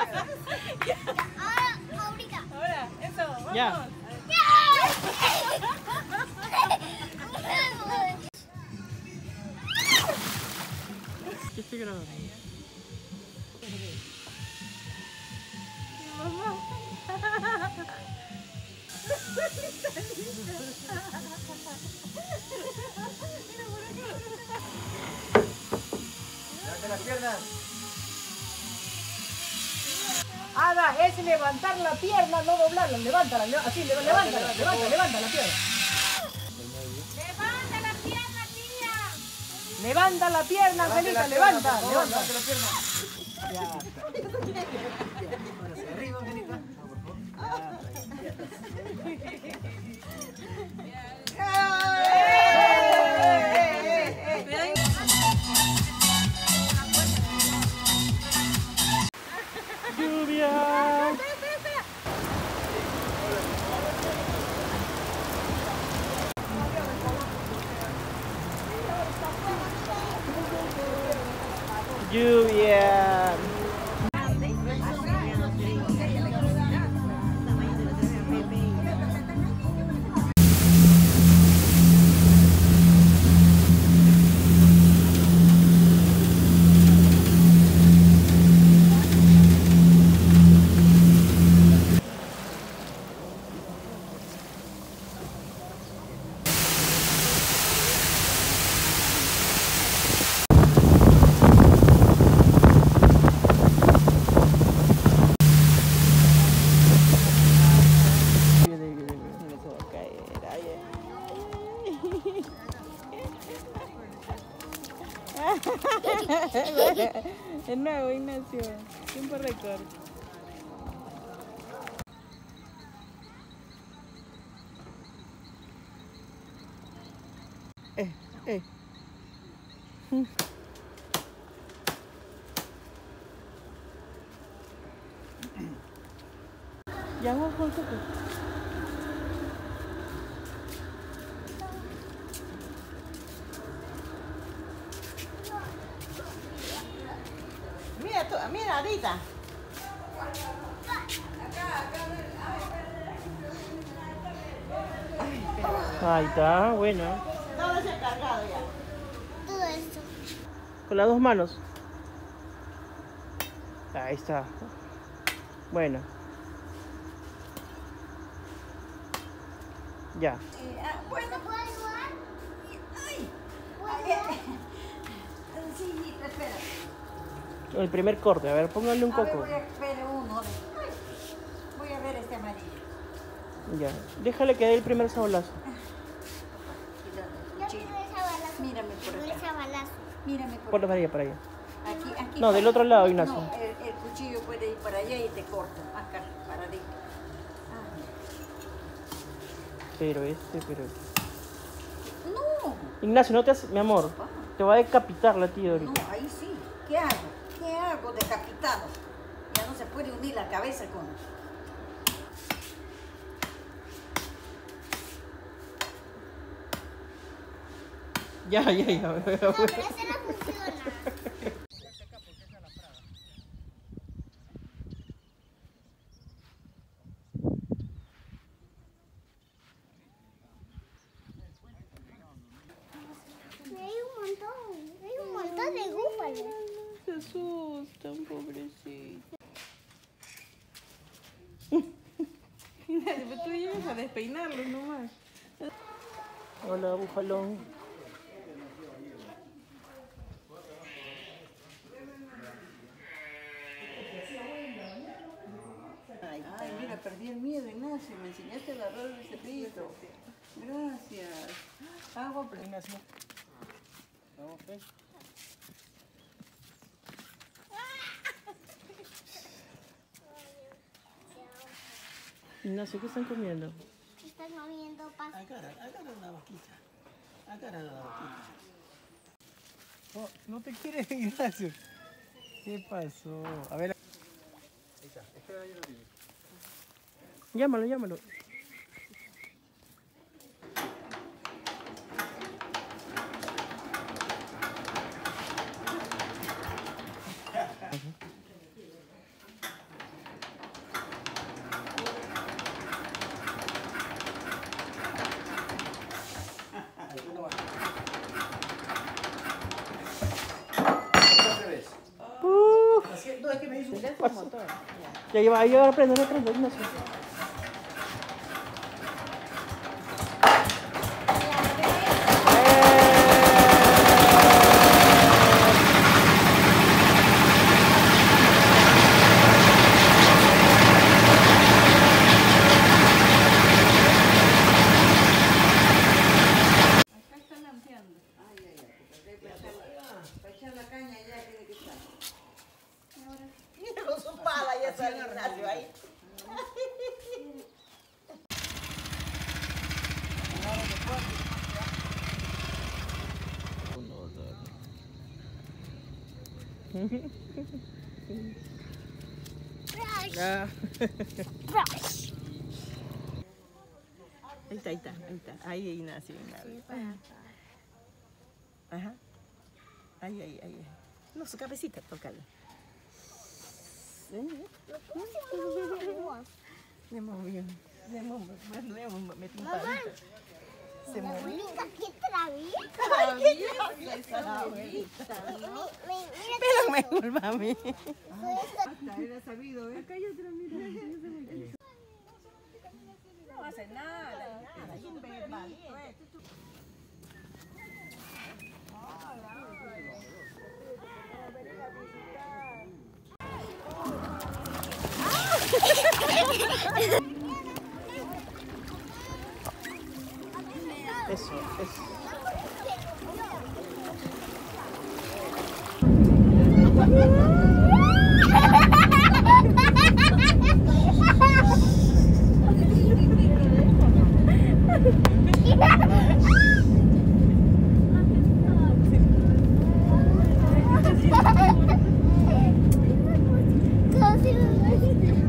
Ahorita. Ahora, eso, vamos. Ya. ¿Qué estoy grabando? Levanta las piernas. Ada, es levantar la pierna, no doblarla. Levántala, así, levántala la pierna. Levanta la pierna, tía. Levanta la pierna, Angelita, levanta. Levanta la pierna. Ya está. Arriba, Angelita. Lluvia. Lluvia. De nuevo, Ignacio. Tiempo récord. Eh. Ya vamos con poco. Mira tú, mira, Adita. Ahí está, bueno. Todo se ha cargado ya. Todo esto. Con las dos manos. Ahí está. Bueno. Ya. Bueno, ¿Puedo ayudar? ay. ¿Puedo? Sí, espera. El primer corte, a ver, póngale un A ver, coco. voy a ver uno. Ay, voy a ver este amarillo. Ya. Déjale que dé el primer sablazo. Yo quiero esa balazo. Mírame por Quiero acá. esa balazo. Mírame por Ponlo acá. para allá. Aquí. No, del otro lado, Ignacio. No, el cuchillo puede ir para allá y te corto. Acá, paradito. Pero No. Ignacio, no te haces, mi amor. Te va a decapitar la tía ahorita. No, ahí sí. ¿Qué hago? ¿Qué hago decapitado? Ya no se puede unir la cabeza con... Ya. No, pero ese no funciona. Hay un montón de búfalos. Se asustan, pobrecito. Tú llegas a despeinarlos nomás. Hola, búfalo. Ay, mira, perdí el miedo, Ignacio. Me enseñaste a agarrar el cepillito. Gracias. Agua, Ignacio. Vamos, ven. Ignacio, ¿qué están comiendo? Están comiendo pasta. Agarra la vaquita. Agarra la vaquita. Oh, no te quieres, Ignacio. ¿Qué pasó? A ver. Ahí está. Espera, ahí lo tiene. Llámalo. Como todo. Ya lleva, yo ahora prendo, Ignacio. Acá están lampeando. Ay, ay, ay. Para echar la caña ya tiene que estar. Mira con su pala y eso el Ignacio ahí. Ya. Brush. Ahí está. Ahí, Ignacio. Ajá. Ahí. No, su cabecita, tócala. Me movió. Me metí un palito. Se La movió. abuelita, qué traviesa. La abuelita. Mira Pero mejor, mami. Era sabido, ¿eh? Acá hay otra, mira. No hace nada. Eso. Casi me